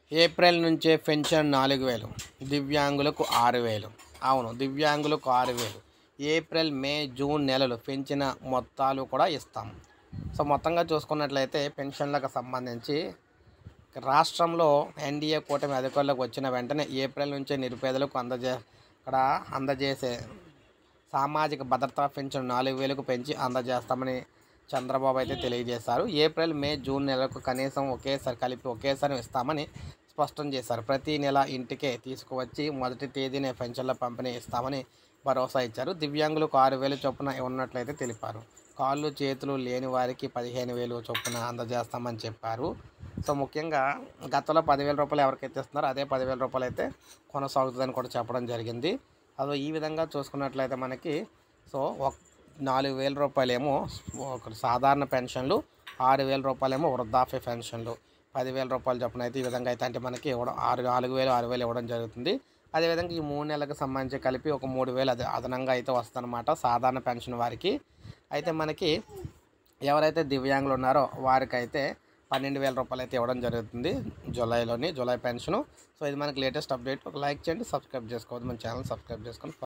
April నుంచే pension 4000, దివ్యాంగులకు 6000. అవును, దివ్యాంగులకు 6000. ఏప్రిల్, మే, జూన్ నెలలు పెంచిన మొత్తాలు కూడా ఇస్తాం. సో మొత్తంగా చూసుకున్నట్లయితే పెన్షన్లకు సంబంధించి రాష్ట్రంలో ఎన్డీఏ కూటమి అధికారంలోకి వచ్చిన వెంటనే ఏప్రిల్ నుంచే నిరుపేదలకు అందజేసే సామాజిక భద్రతా పెన్షన్ 4000కు పెంచి అందజేస్తామని చంద్రబాబు అయితే తెలియజేశారు. ఏప్రిల్, మే, జూన్ నెలలకు కనీసం ఒకేసారి ఇస్తామని స్పష్టం చేశారు. ప్రతి నెల ఇంటికే తీసుకువచ్చి మొదటి తేదీనే పెన్షన్ల పంపిణీ ఇస్తామని భరోసా ఇచ్చారు. దివ్యాంగులకు 6000 చొప్పున ఉన్నట్లయితే తెలిపారు. కాళ్ళు చేతులు లేని వారికి 15,000 చొప్పున అందజేస్తామని చెప్పారు. సో ముఖ్యంగా గతంలో 10,000 రూపాయలు ఎవరికైతే ఇస్తున్నారో అదే 10,000 రూపాయలు అయితే కొనసాగుతుందని కూడా చెప్పడం జరిగింది. అదో ఈ విధంగా చూసుకున్నట్లయితే మనకి 4,000 రూపాయలేమో ఒక సాధారణ పెన్షన్లు, 6,000 రూపాయలేమో వృద్ధాప్య పెన్షన్లు, 10,000 రూపాయలు చొప్పున అయితే ఈ విధంగా అయితే అంటే మనకి ఇవ్వడం 4,000, 6,000 ఇవ్వడం జరుగుతుంది. అదేవిధంగా ఈ 3 నెలలకు సంబంధించి కలిపి ఒక 3,000 అదనంగా అయితే వస్తుందన్నమాట సాధారణ పెన్షన్ వారికి. అయితే మనకి ఎవరైతే దివ్యాంగులు ఉన్నారో వారికైతే 12,000 రూపాయలు అయితే ఇవ్వడం జరుగుతుంది జూలై పెన్షను. సో ఇది మనకి లేటెస్ట్ అప్డేట్. ఒక లైక్ చేయండి, సబ్స్క్రైబ్ చేసుకోవద్దు, మన ఛానల్ సబ్స్క్రైబ్ చేసుకొని